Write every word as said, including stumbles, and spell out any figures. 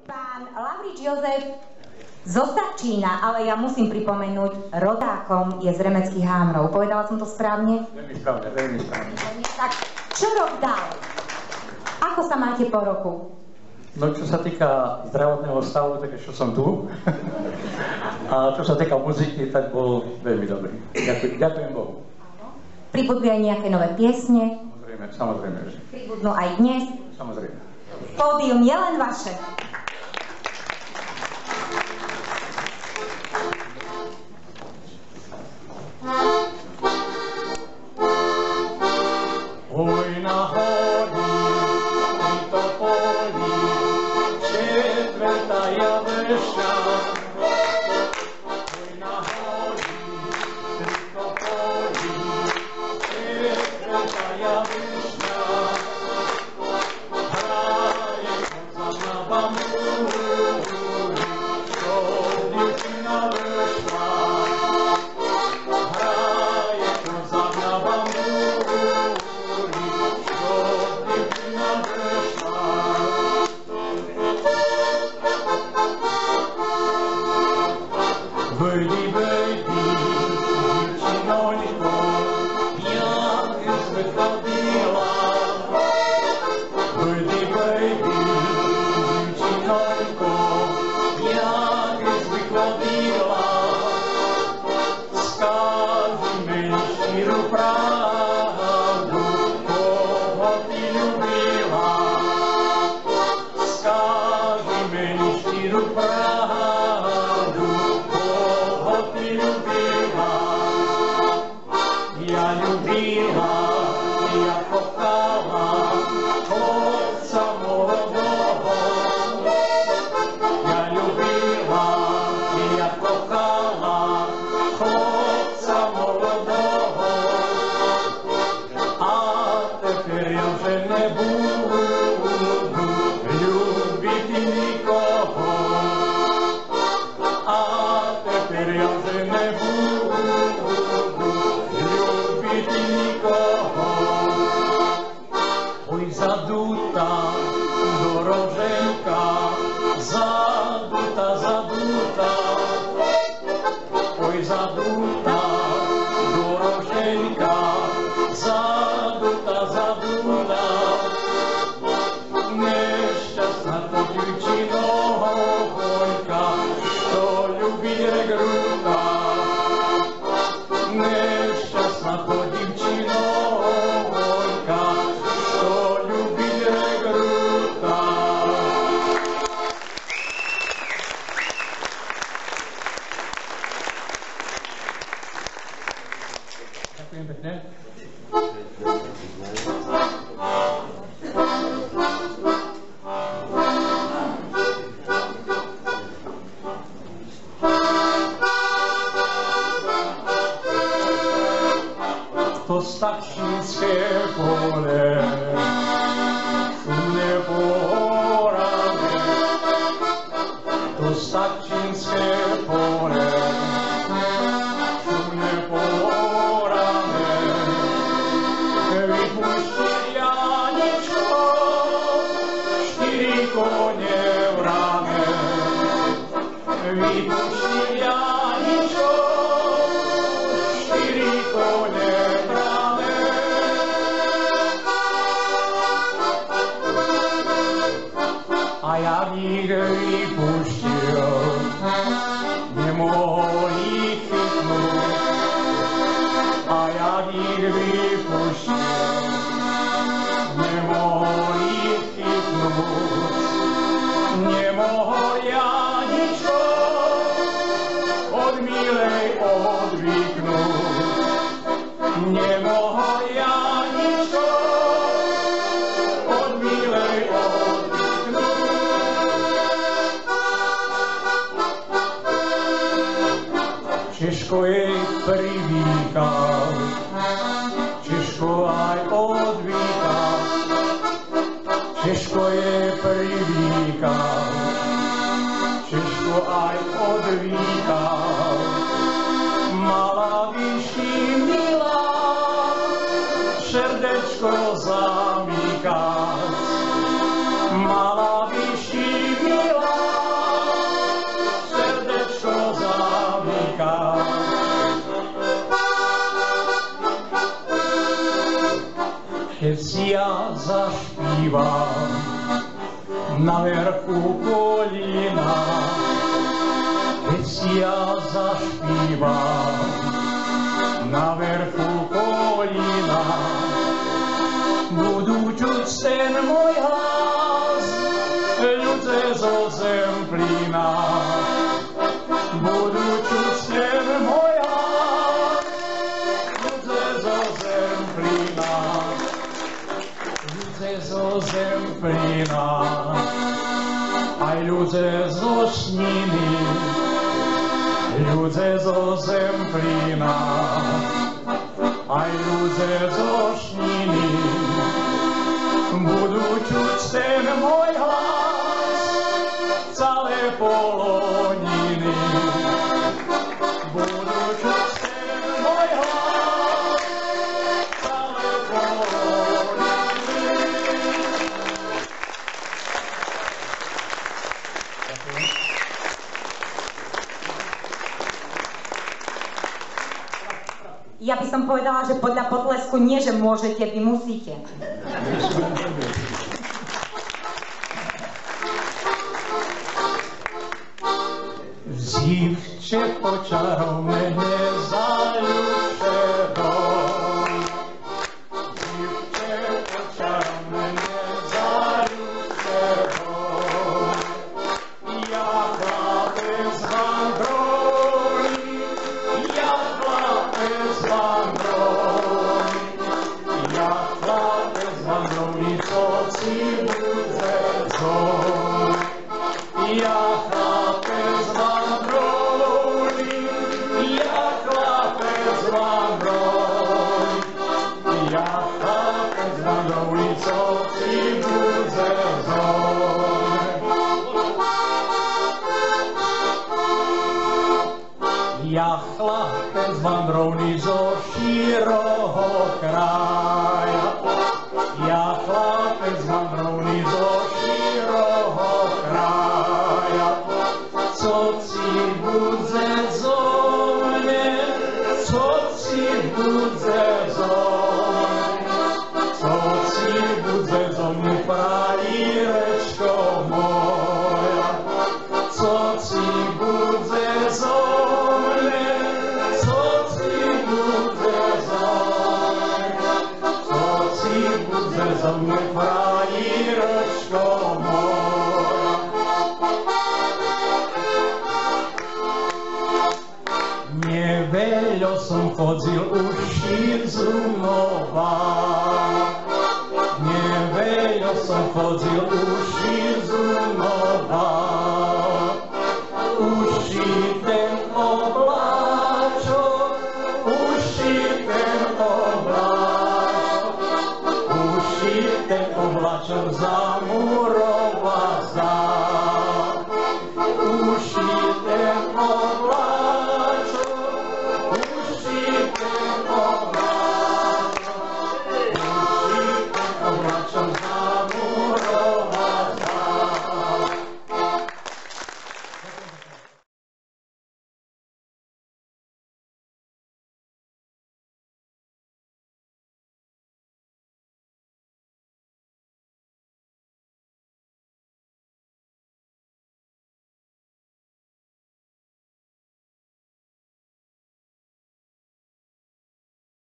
Pán Lavrič Jozef zo Sačína, ale ja musím pripomenúť, rodákom je z Remeckých Hámrov. Povedala som to správne? Veľmi správne, veľmi správne. Tak čo rok dal? Ako sa máte po roku? No čo sa týka zdravotného stavu, tak ešte som tu. A čo sa týka muziky, tak bol veľmi dobrý. Ďakujem, ďakujem Bohu. Pribudli aj nejaké nové piesne? Samozrejme, samozrejme. Že... Pribudnú aj dnes? Samozrejme. Pódium je len vaše. Oj na hori, pri to poli, četvrta jablešňa. Oj na hori, pri to poli, četvrta jablešňa. Hraje koza na bambúri, čo dievčina vešla. Hraje koza na bambúri, Baby, baby, dziewczynonko, jak zwykle biła. Baby, baby, dziewczynonko, jak zwykle biła. Скажи мені щиру правду, кого ти любила. Скажи мені щиру правду, я любила, я кохала хлопця молодого. Я любила, я кохала хлопця молодого. А тепер я вже не буду любити нікого. А тепер я вже не буду любити нікого. Ой, задута дороженька, задута, задута. Ой, задута дороженька, задута, задута. Нещасна то дівчинонька, що любить регрута. Нещасна то дівчинонька, що любить регрута. Ďakujem pekne. To stačínské pole, šumné porane. To stačínské pole, šumné porane. Vypustil Janičko, štyri kone v rame. Vypustil Janičko, štyri kone v rame. A jak ich vypustil, nemohol ich chytnúť. A jak ich vypustil, nemohol ich chytnúť. Nemohol Janičko od milej odvyknúť. Nemohol Janičko od milej odvyknúť. Češko jej privykal, Češko aj odvykal. Češko jej privykal, Češko aj odvykal. Mala vyšší milá, srdečko zamykať. Mala vyšší milá, zašpívam na verchu kolína, keď si ja zašpívam na verchu kolína, budú čuť ten môj hlas, ľudze zo Zemplína. Budú čuť ten môj hlas, ľudze zo Zemplína. Ľudze zo Zemplína, aj ľudze zo Šniny, ľudze zo Zemplína, aj ľudze zo Šniny, budú čuť ten môj hlas, celé Poloniny. Budú čuť ten môj hlas, celé Poloniny. Ja by som povedala, že podľa potlesku nie, že môžete, vy musíte. Zívče počarovné nezaľúčeho, zívče počarovné nezaľúčeho, ja chlapec vandroli, ja chlapec vandroli, ja chlapec vandroli, co si budze zoj, ja chlapec vandroli, ja chlapec vandroli, ja chlapec vandroli, co si budze zoj. Ja chlapec vandrovný zo šíroho kraja, ja chlapec vandrovný zo šíroho kraja, co si budze zo mne, co si budze zo mne, co si budze zo mne, frajerečko moja, co si budze zo mne, co si budze zo mne, co si budze zo mne, frajerečko moja. Neveľo som chodil už Šizunova, neveľo som chodil už Šizunova, uši ten obláčok, uši ten obláčok, uši ten obláčok zamurova zdá, uši ten obláčok,